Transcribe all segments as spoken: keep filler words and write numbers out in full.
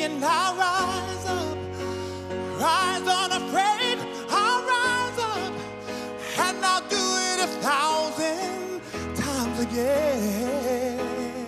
and I'll rise up, rise unafraid, I'll rise up, and I'll do it a thousand times again.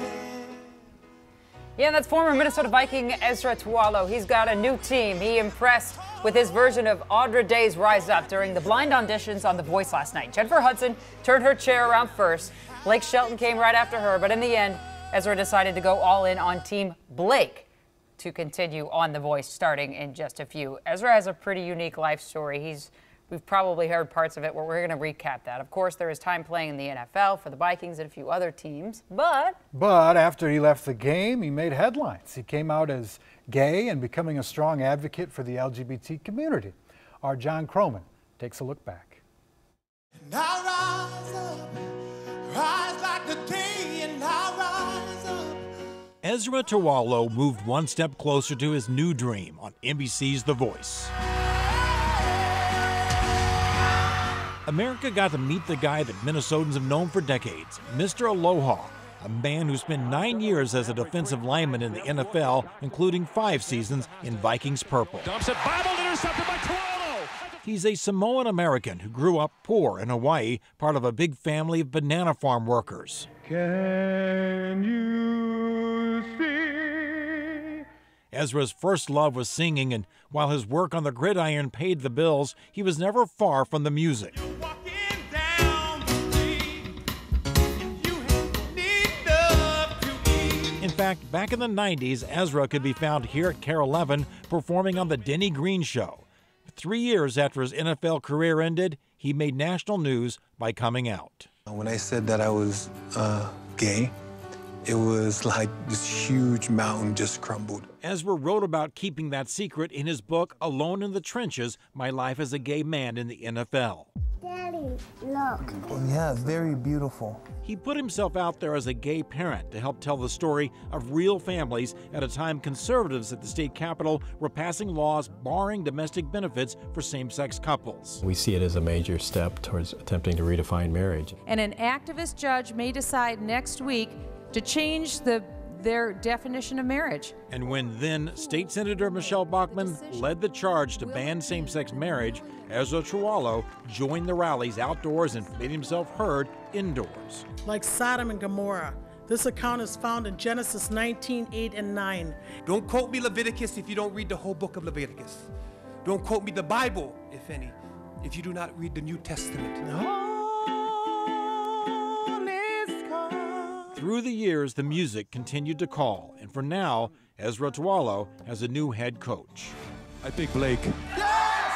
Yeah, that's former Minnesota Viking Esera Tuaolo. He's got a new team. He impressed with his version of Audra Day's Rise Up during the blind auditions on The Voice last night. Jennifer Hudson turned her chair around first. Blake Shelton came right after her, but in the end, Esera decided to go all in on Team Blake to continue on The Voice starting in just a few. Esera has a pretty unique life story. He's We've probably heard parts of it where we're going to recap that. Of course, there is time playing in the N F L for the Vikings and a few other teams, but... But after he left the game, he made headlines. He came out as gay and becoming a strong advocate for the L G B T community. Our John Croman takes a look back. And I'll rise up, rise like the day, and I'll rise up. Esera Tuaolo moved one step closer to his new dream on N B C's The Voice. America got to meet the guy that Minnesotans have known for decades, Mister Aloha, a man who spent nine years as a defensive lineman in the N F L, including five seasons in Vikings purple. Dumps it, bobbled, intercepted by Tuaolo. He's a Samoan American who grew up poor in Hawaii, part of a big family of banana farm workers. Can you see? Esera's first love was singing, and while his work on the gridiron paid the bills, he was never far from the music. In fact, back in the nineties, Esera could be found here at Care eleven performing on The Denny Green Show. Three years after his N F L career ended, he made national news by coming out. When I said that I was uh, gay, it was like this huge mountain just crumbled. Esera wrote about keeping that secret in his book, Alone in the Trenches, My Life as a Gay Man in the N F L. Daddy, look. Oh, yeah, very beautiful. He put himself out there as a gay parent to help tell the story of real families at a time conservatives at the state capitol were passing laws barring domestic benefits for same-sex couples. We see it as a major step towards attempting to redefine marriage. And an activist judge may decide next week to change the their definition of marriage. And when then State Senator Michelle Bachmann led the charge to ban same-sex marriage, Esera Tuaolo joined the rallies outdoors and made himself heard indoors. Like Sodom and Gomorrah, this account is found in Genesis nineteen, eight and nine. Don't quote me Leviticus if you don't read the whole book of Leviticus. Don't quote me the Bible, if any, if you do not read the New Testament. No. Through the years, the music continued to call, and for now, Esera Tuaolo has a new head coach. I think Blake. Yes!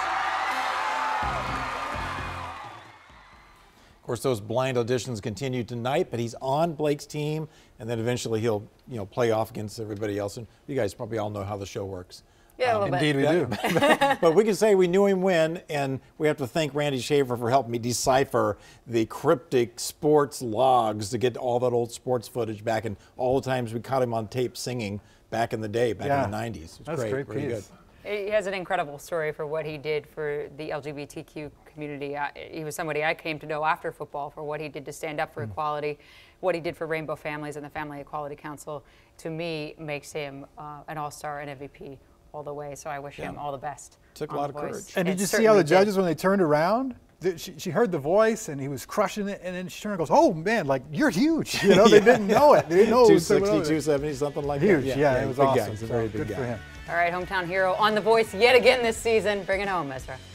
Of course, those blind auditions continue tonight, but he's on Blake's team, and then eventually he'll, you know, play off against everybody else. And you guys probably all know how the show works. Yeah, um, a Indeed bit. we do. but, but we can say we knew him when, and we have to thank Randy Schaefer for helping me decipher the cryptic sports logs to get all that old sports footage back, and all the times we caught him on tape singing back in the day, back Yeah. in the nineties. It was That's great, great really piece. good. He has an incredible story for what he did for the L G B T Q community. I, he was somebody I came to know after football for what he did to stand up for mm. equality, what he did for rainbow families and the Family Equality Council. To me, makes him uh, an all-star and M V P all the way. So I wish yeah. him all the best. Took a lot of courage. And it did you see how the judges, did. when they turned around, she, she heard the voice and he was crushing it, and then she turned and goes, "Oh man, like you're huge!" You know, they yeah. didn't know it. They didn't know it two was sixty, two seventy, something like huge. that. Huge, yeah, yeah, it was big awesome. Guy. It's a very so big good guy. for him. All right, hometown hero on The Voice yet again this season. Bring it home, Esera.